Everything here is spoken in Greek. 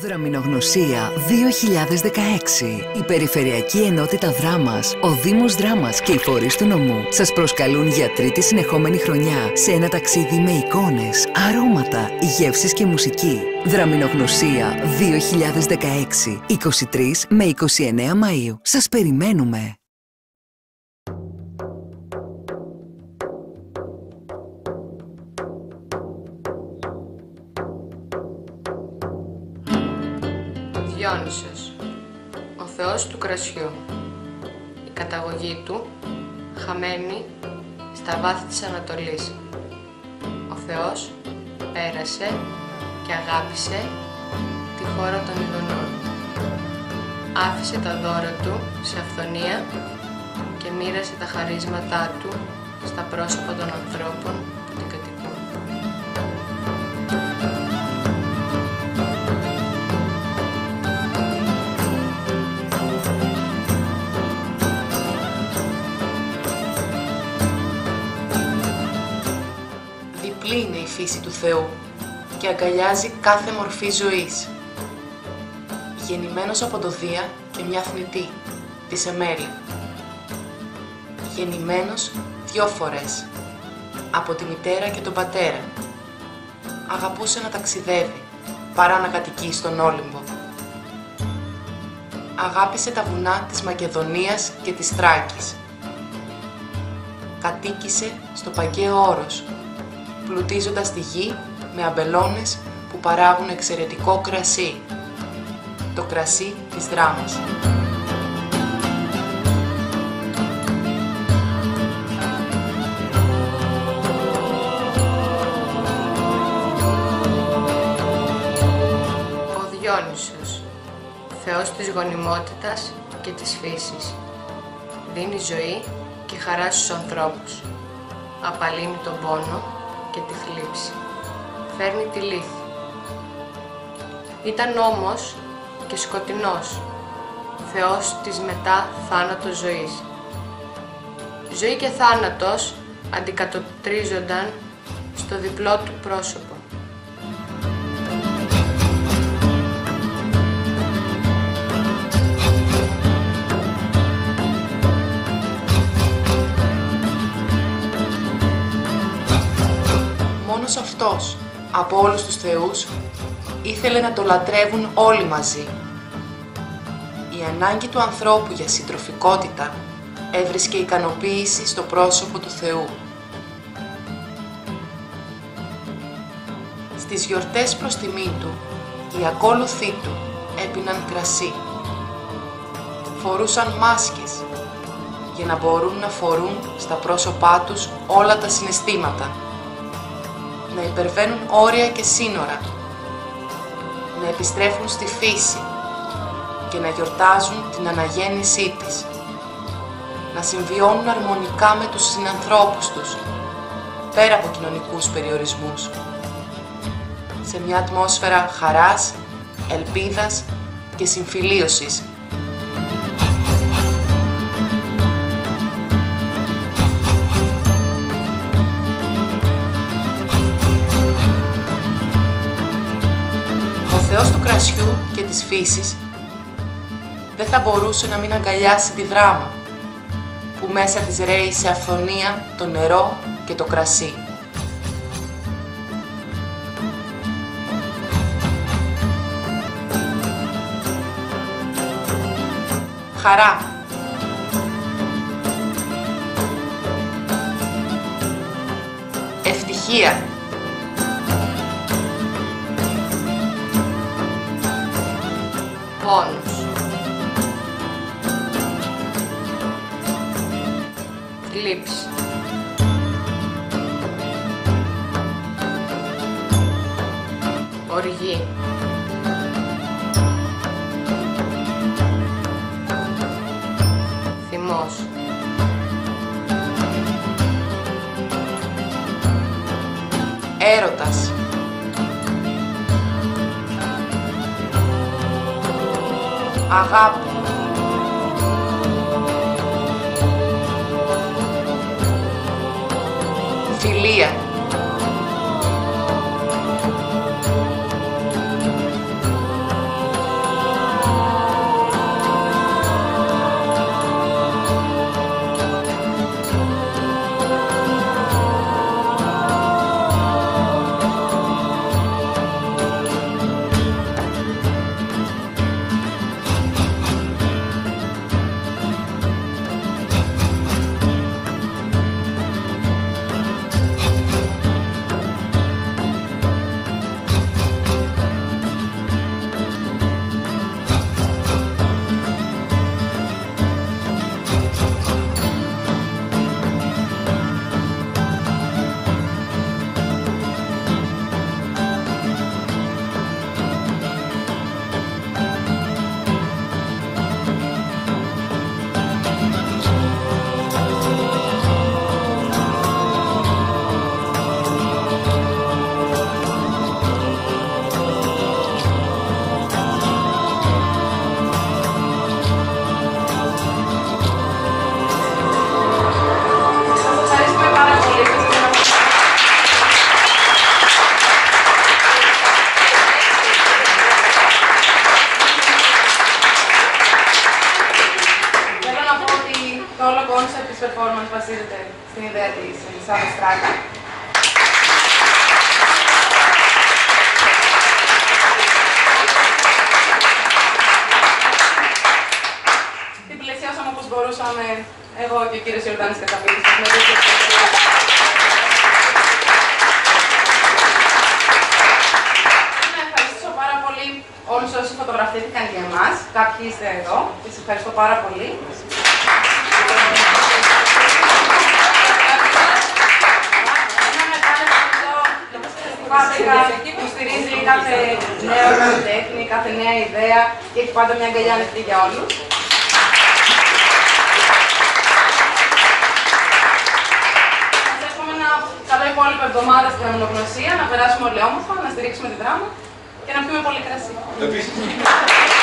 Δραμηνογνωσία 2016. Η Περιφερειακή Ενότητα Δράμας, ο Δήμος Δράμας και οι φορείς του νομού σας προσκαλούν για τρίτη συνεχόμενη χρονιά σε ένα ταξίδι με εικόνες, αρώματα, γεύσεις και μουσική. Δραμηνογνωσία 2016. 23 με 29 Μαΐου. Σας περιμένουμε! Διόνυσος, ο θεός του κρασιού. Η καταγωγή του χαμένη στα βάθη της Ανατολής. Ο Θεός πέρασε και αγάπησε τη χώρα των Ιδονών. Άφησε τα δώρα του σε αυθονία και μοίρασε τα χαρίσματά του στα πρόσωπα των ανθρώπων που την κατοικούν. Διπλή είναι η φύση του Θεού και αγκαλιάζει κάθε μορφή ζωής. Γεννημένος από το Δία και μια θνητή, τη Σεμέλη. Γεννημένος 2 φορές, από τη μητέρα και τον πατέρα. Αγαπούσε να ταξιδεύει, παρά να κατοικεί στον Όλυμπο. Αγάπησε τα βουνά της Μακεδονίας και της Θράκης. Κατοίκησε στο Παγκαίο Όρος, πλουτίζοντας τη γη με αμπελώνες που παράγουν εξαιρετικό κρασί. Το κρασί της Δράμας. Ο Διόνυσος, θεός της γονιμότητας και της φύσης. Δίνει ζωή και χαρά στους ανθρώπους. Απαλύνει τον πόνο και τη θλίψη. Φέρνει τη λύθη. Ήταν όμως και σκοτεινός, θεός της μετά θάνατο ζωής. Ζωή και θάνατος αντικατοπτρίζονταν στο διπλό του πρόσωπο. Μόνος αυτός, από όλους τους θεούς, ήθελε να το λατρεύουν όλοι μαζί. Η ανάγκη του ανθρώπου για συντροφικότητα έβρισκε ικανοποίηση στο πρόσωπο του Θεού. Στις γιορτές προς τιμή του, οι ακόλουθοί του έπιναν κρασί. Φορούσαν μάσκες για να μπορούν να φορούν στα πρόσωπά τους όλα τα συναισθήματα, να υπερβαίνουν όρια και σύνορα, να επιστρέφουν στη φύση και να γιορτάζουν την αναγέννησή της, να συμβιώνουν αρμονικά με τους συνανθρώπους τους, πέρα από κοινωνικούς περιορισμούς, σε μια ατμόσφαιρα χαράς, ελπίδας και συμφιλίωσης. Ο Θεός του κρασιού και της φύσης δεν θα μπορούσε να μην αγκαλιάσει τη Δράμα, που μέσα της ρέει σε αυθονία το νερό και το κρασί. Χαρά. Ευτυχία. Πόνος. Θλίψη. Οργή. Θυμός. Έρωτας. Αγάπη. Φιλία. της performance βασίζεται στην ιδέα της Ελισάβετ Στράκα. Την πλαισιάσαμε όπως μπορούσαμε εγώ και ο κύριος Ιορδάνης Καταπίδης. Να ευχαριστήσω πάρα πολύ όλους όσοι φωτογραφήθηκαν για εμάς. Κάποιοι είστε εδώ και σας ευχαριστώ πάρα πολύ. Που στηρίζει κάθε νέο καλλιτέχνη, κάθε νέα ιδέα και έχει πάντα μια αγκαλιά ανοιχτή για όλους. Σας εύχομαι ένα καλό υπόλοιπο εβδομάδα στην Αμυνογνωσία, να περάσουμε όλοι όμορφα, να στηρίξουμε τη δράμα και να πιούμε πολύ κρασί.